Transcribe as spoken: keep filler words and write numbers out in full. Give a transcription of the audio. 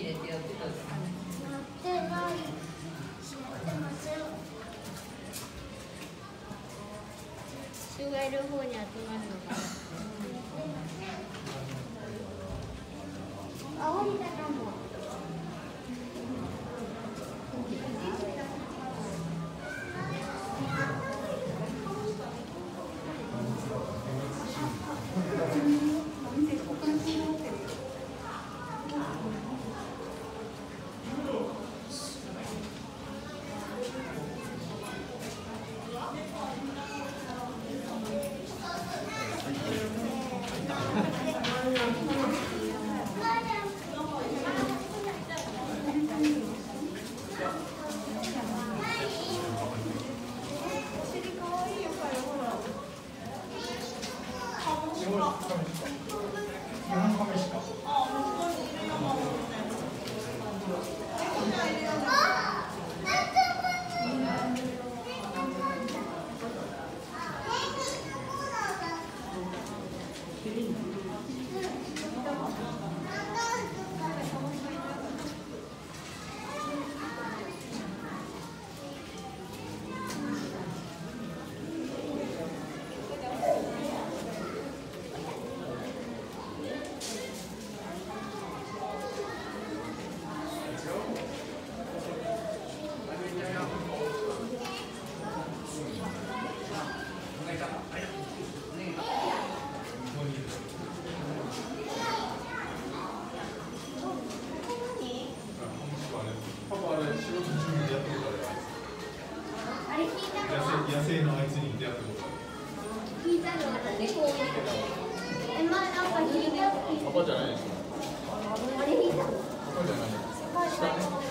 入れてやってたじゃん。 やってない。やってません。人がいる方に集まるのかな。青みたいなもん。 野生のあいつに出会ったこと聞いたのは猫を見る。え、まあ、なんか聞いた。 パパじゃないですか。 あれ見た。 パパじゃないですか。下ね。